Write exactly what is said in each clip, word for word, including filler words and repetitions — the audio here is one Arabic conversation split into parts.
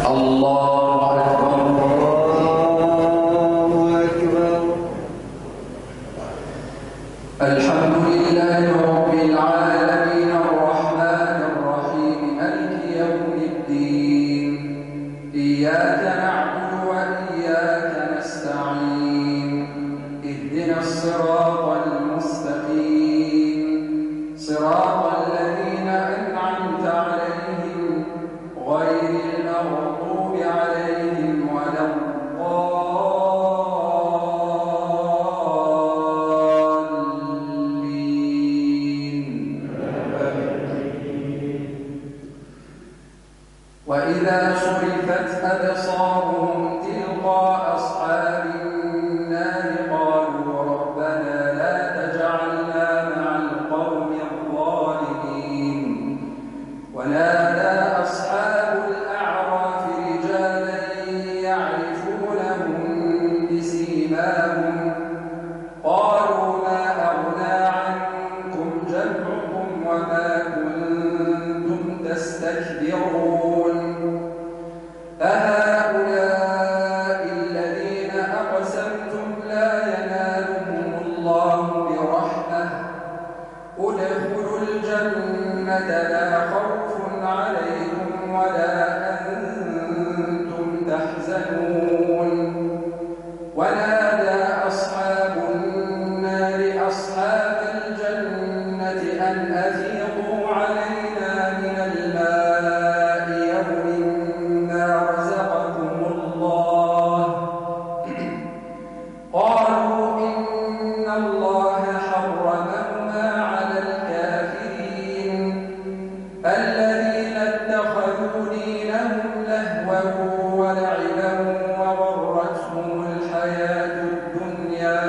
الله أكبر الله أكبر. الحمد لله رب العالمين الرحمن الرحيم مالك يوم الدين. إياك نعبد وإياك نستعين. اهدنا الصراط المستقيم صراط الذين أنعمت عليهم غير المغضوب عليهم ولا الضالين. وإذا صرفت أبصارهم تلقاء أصحاب النار قالوا ربنا لا تجعلنا مع القوم الظالمين. ونادى أصحاب الأعراف رجالا يعرفونهم بسيماهم قالوا ما أغنى عنكم جمعكم وما كنتم تستكبرون أهؤلاء الذين أقسمتم لا ينالهم الله برحمة ادخلوا الجنة لا خوف عليكم ولا أنتم تحزنون. ونادى أصحاب النار أصحاب الجنة أن أفيضوا علينا من الماء يوم ما رزقكم الله. قالوا إن الله حرمهما على الكافرين الذين اتخذوا دينهم لهوا ولعبا وغرتهم الحياة الدنيا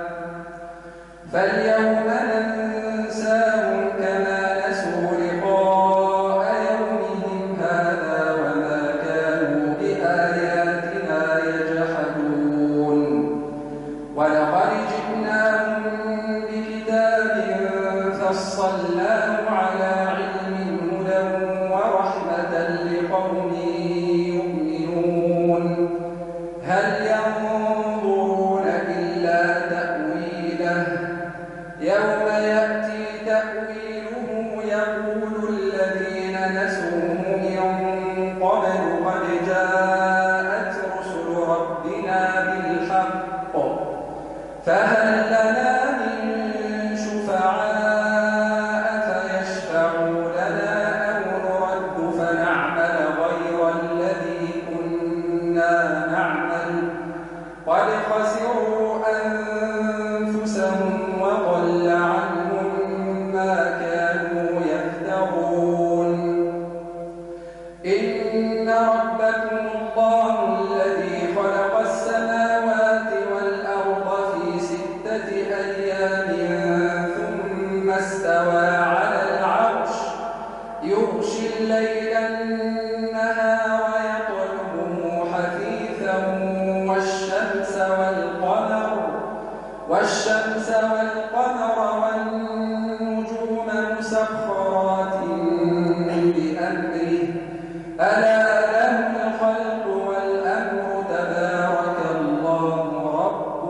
فاليوم ننساهم كما نسوا لقاء يومهم هذا وما كانوا بآياتنا يجحدون. ولقد جئناهم بكتاب فصلناه على علم هدى ورحمة لقوم يؤمنون. هل ينظرون إلا تأويله يوم يأتي تأويله يقول الذين نسوه من قبل قد جاءت رسل ربنا بالحق فهل لنا من شفعاء فيشفعوا لنا أو نرد فنعمل غير الذي كنا نعمل قد خسروا أنفسهم وضل عنهم ما كانوا يفترون. إن ربكم الله الذي خلق السماوات والأرض في ستة أيام ثم استوى على العرش يغشي الليل النهار يطلبه حثيثا والشمس والقمر والشمس والقمر والنجوم مسخرات بأمره ألا له الخلق والأمر تبارك الله رب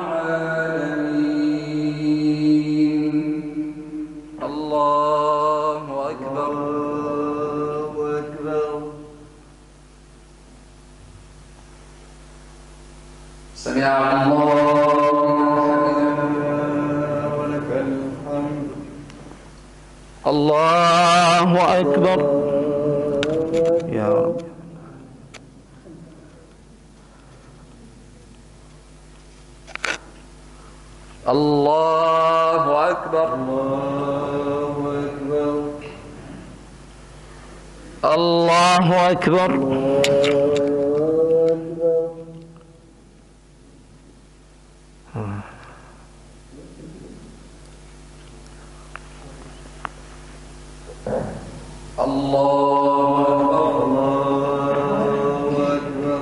العالمين. الله أكبر الله أكبر. سمع الله ولك الحمد. الله أكبر يا رب. الله أكبر الله أكبر الله أكبر الله أكبر الله أكبر.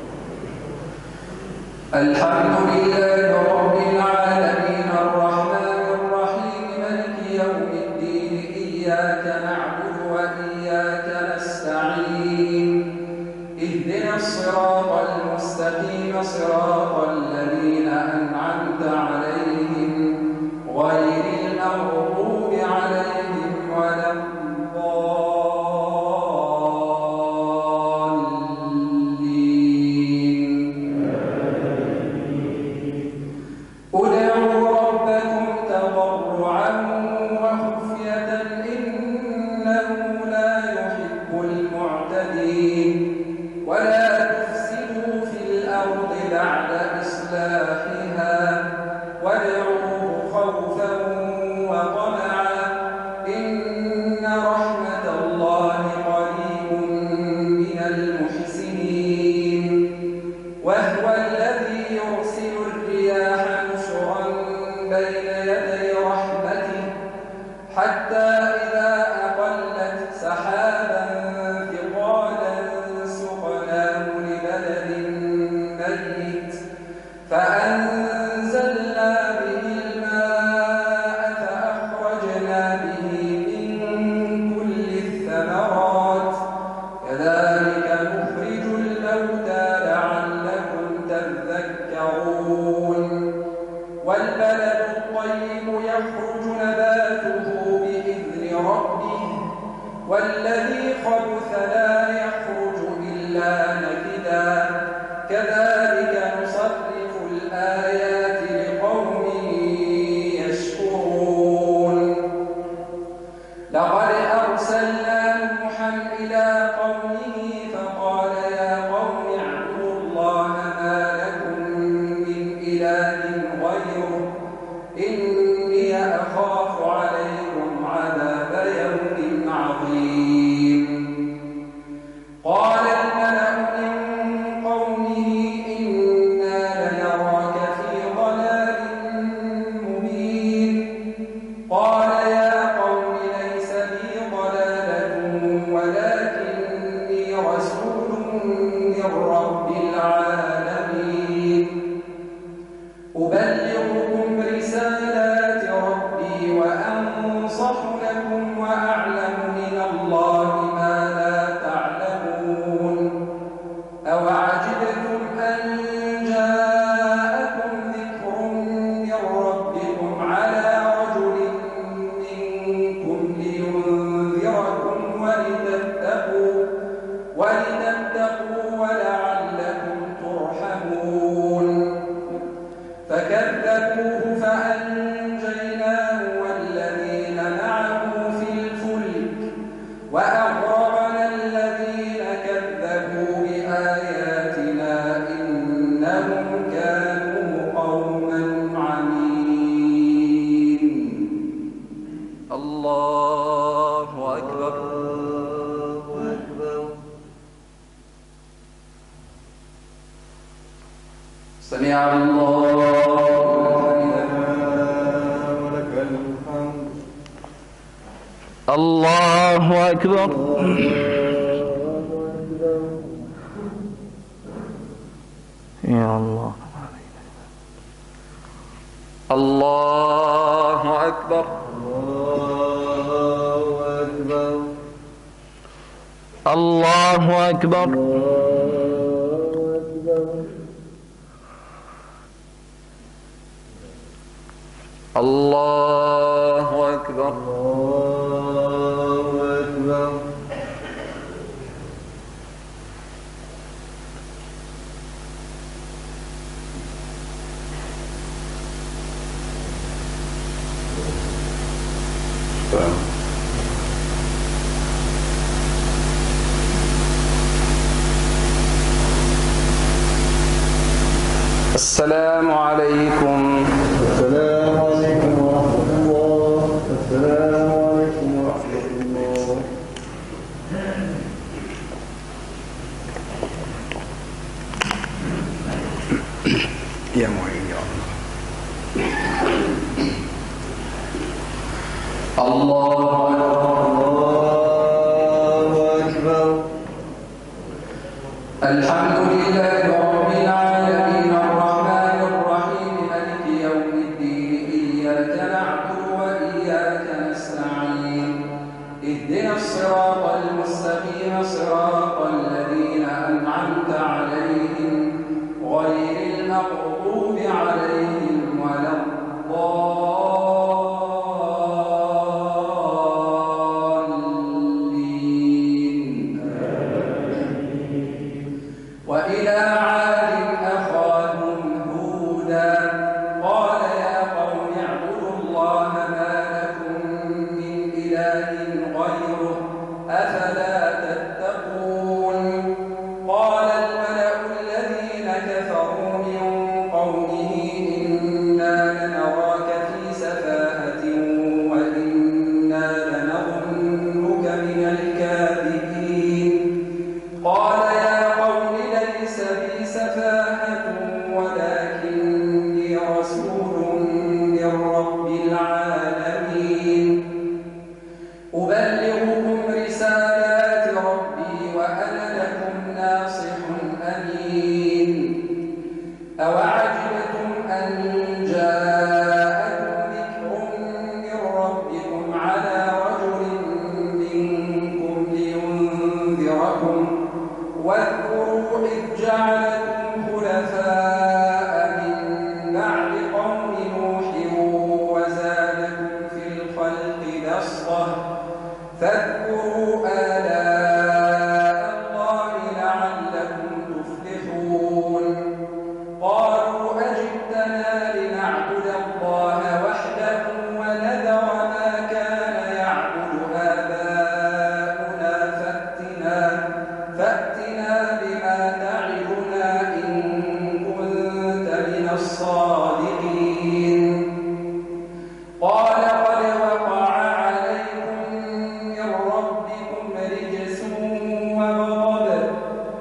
الحمد لله رب العالمين الرحمن الرحيم مالك يوم الدين. إياك نعبد وإياك نستعين. الصراط المستقيم صراط الذين أنعمت عليهم غير المغضوب عليهم ولا الضالين. ادعوا ربكم تضرعا وخفية إنه لا يحب المعتدين. ولا تفسدوا في الأرض بعد إصلاحها وادعوه خوفا وطمعا إن رحمة الله قريب من المحسنين. وهو الذي يرسل الرياح نشرا بين يدي رحمته حتى إذا أقلت سحابا ثقالا سقناه لبلد ميت فأنزلنا به الماء فأخرجنا به من كل الثمرات كذلك نخرج الموتى لعلكم تذكرون. والبلد الطيب يخرج نباته بإذن ربه والذي خبث لا يخرج إلا نكدا كذلك نصرف الآيات لقوم يشكرون. لقد أرسلنا نوحا إلى قومه فقال يا قوم اعبدوا الله ما لكم من إله غيره إني أخاف عليكم عذاب يوم عظيم. قال الملأ من قومه إنا لنراك في ضلال مبين. قال يا قوم ليس بي ضلالة ولكني رسول من رب العالمين أبلغكم رسالات ربي وأنصح لكم وأعلم من الله ما لا تعلمون. أوعجبتم أن جاءكم ذكر من ربكم على رجل منكم لينذركم ولتتقوا ولتتقوا ولعلكم ترحمون. فكذبوه فأنجيناه والذين معه في الفلك وأغرقنا الذين كذبوا بآياتنا إنهم كانوا قوما عمين. الله أكبر. سمع الله ولك الحمد. الله أكبر. يا الله. الله أكبر. الله أكبر. الله أكبر. السلام عليكم. السلام عليكم ورحمة الله. السلام عليكم ورحمة الله. يا معين يا الله. الله أكبر. الحمد لله رب العالمين الرحمن الرحيم مالك يوم الدين إياك نعبد وإياك نستعين اهدنا الصراط المستقيم صراط الذين أنعمت عليهم واذكروا إذ جعلكم خلفاء من بعد قوم نوح وزادكم في الخلق بسطة فاذكروا آلاء الله لعلكم تفلحون قالوا أجئتنا لنعبد الله وحده ونذر ما كان يعبد آباؤنا فأتنا فأتنا بما تعدنا إن كنت من الصادقين قال قد وقع عليكم من ربكم رجس وغضب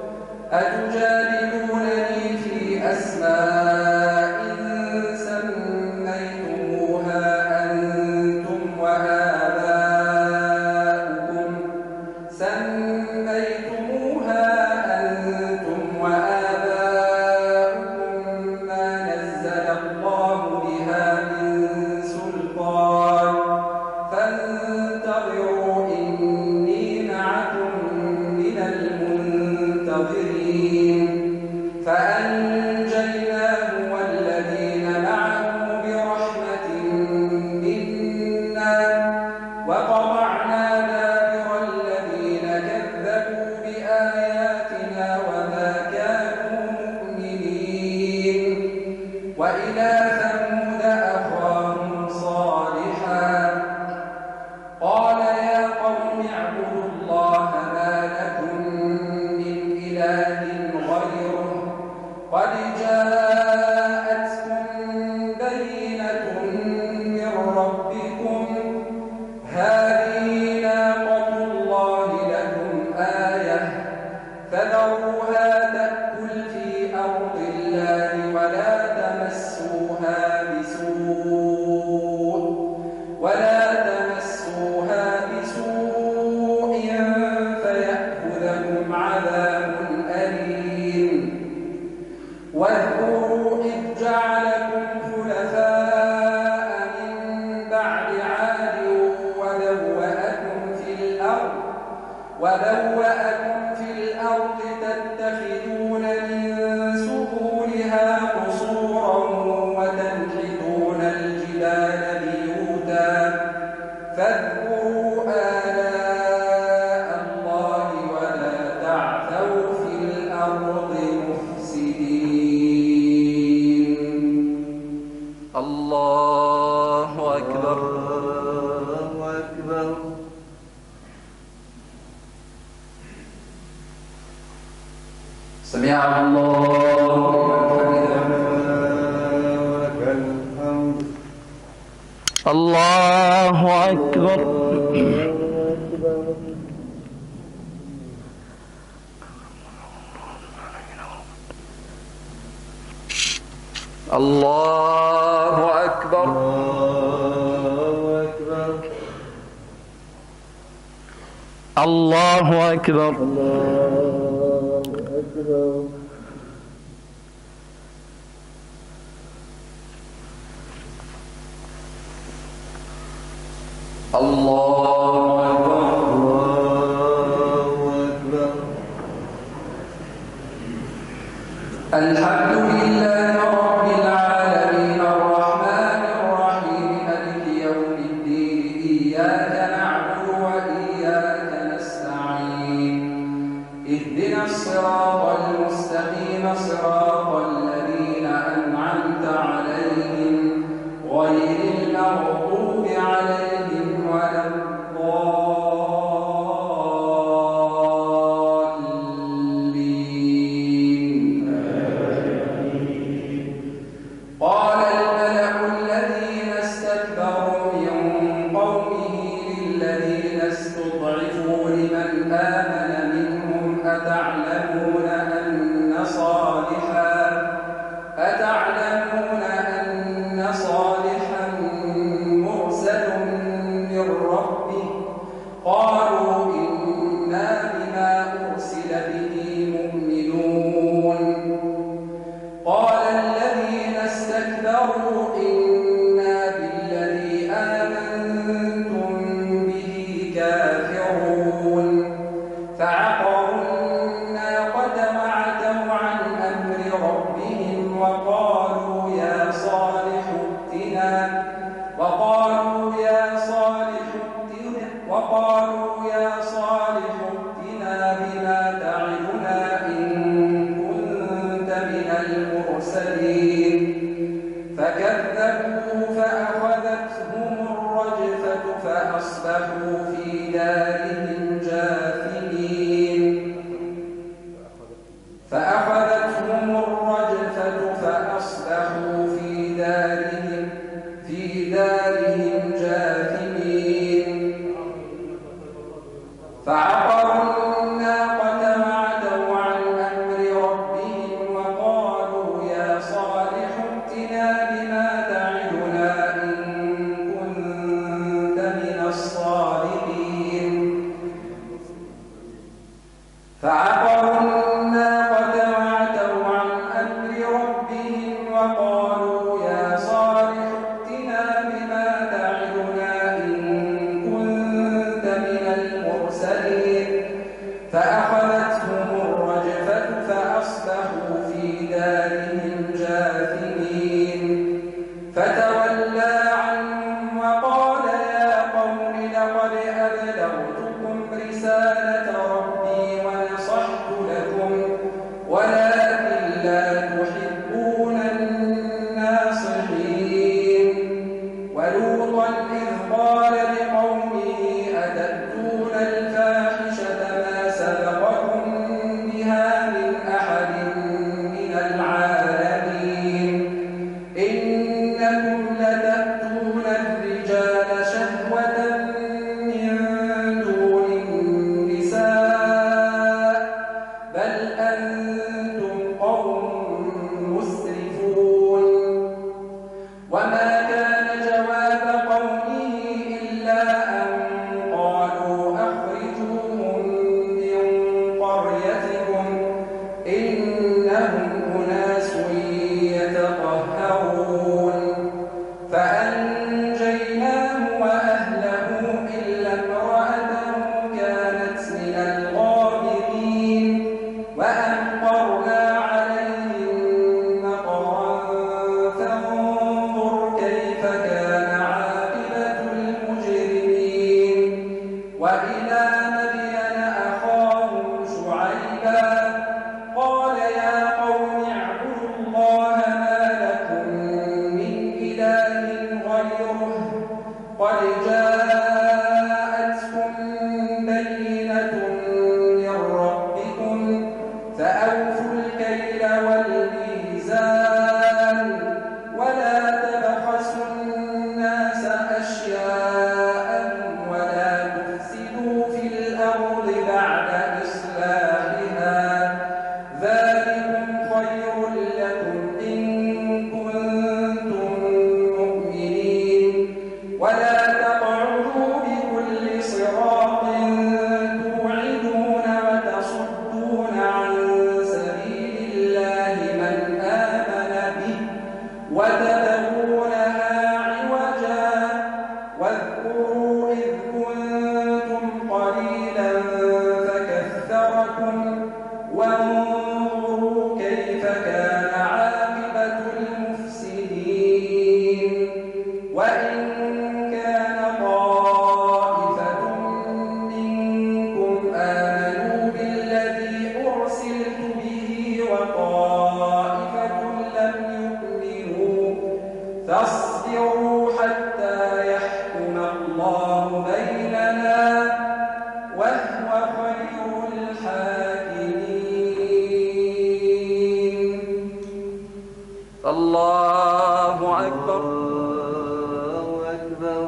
أتجادلونني في أسماء سميتموها أنتم وآباؤكم سميتموها أنتم وآباؤكم ما نزل الله بها من سلطان فانتظروا إني معكم من المنتظرين فأنجيناه والذين معه برحمة منا وقطعنا دابر الذين كذبوا بآياتنا وما كانوا مؤمنين وإلى ثمود أخاهم صالحا قال يا قوم اعبدوا الله ما لكم من إله غيره قد جاءتكم بينة من ربكم هذه ناقة الله لكم آية فذروها تأكل في أرض الله ولا تمسوها بسوء ولا تمسوها بسوء فيأخذكم عذاب أليم واذكروا إذ جعلكم خلفاء من بعد عاد وبوأكم في الأرض وبوأكم في الأرض تتخذون من سهولها قصورا وتنحتون الجبال بيوتا فاذكروا آلاء الله ولا تعثوا في الأرض مفسدين الله أكبر. الله أكبر. سمع الله لمن ولك الحمد. الله أكبر. الله أكبر. الله أكبر. الله أكبر. الحمد لله رب العالمين الرحمن الرحيم مالك يوم الدين إياك نعبد وإياك نستعين اهدنا الصراط المستقيم صراط الذين أنعمت عليهم غير المغضوب عليهم ولا الضالين. قال الملأ الذين استكبروا من قومه للذين استضعفوا لمن آمن منهم أتعلمون أن صالحا أتعلمون أن صالحا مرسل من ربه قالوا إنا بما أرسل به مؤمنون. قال الذين استكبروا إنا بالذي آمنتم به كافرون فعقروا الناقة فأوفوا الكيل والميزان ولا تبخسوا الناس أشياءهم ولا تفسدوا في الأرض بعد إصلاحها ذلكم خير لكم إن كنتم مؤمنين ولا تقعدوا بكل صراط توعدون وتصدون عن سبيل الله من آمن به وتبغونها عوجا واذكروا إذ كنتم قليلا فكثركم وانظروا كيف كان عاقبة المفسدين وإن كان طائفة منكم آمنوا بالذي أرسلت به وطائفة لم يؤمنوا فاصبروا حتى يحكم الله بيننا وهو خير الحاكمين. الله أكبر. الله أكبر.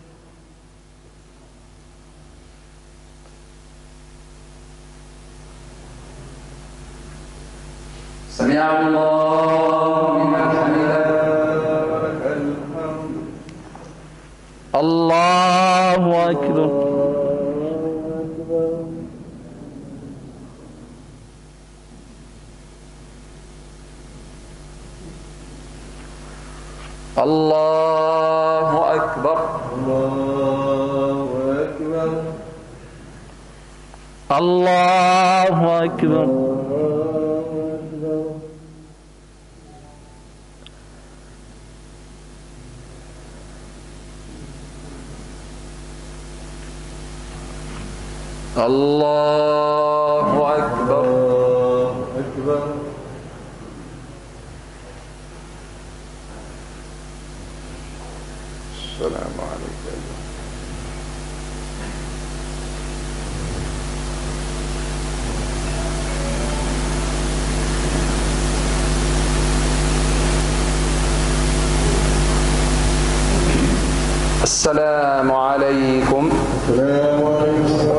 سمع الله لمن حمده. لك الحمد. الله أكبر. الله أكبر. الله أكبر. الله أكبر. الله أكبر. الله أكبر. السلام عليكم. السلام عليكم. السلام عليكم.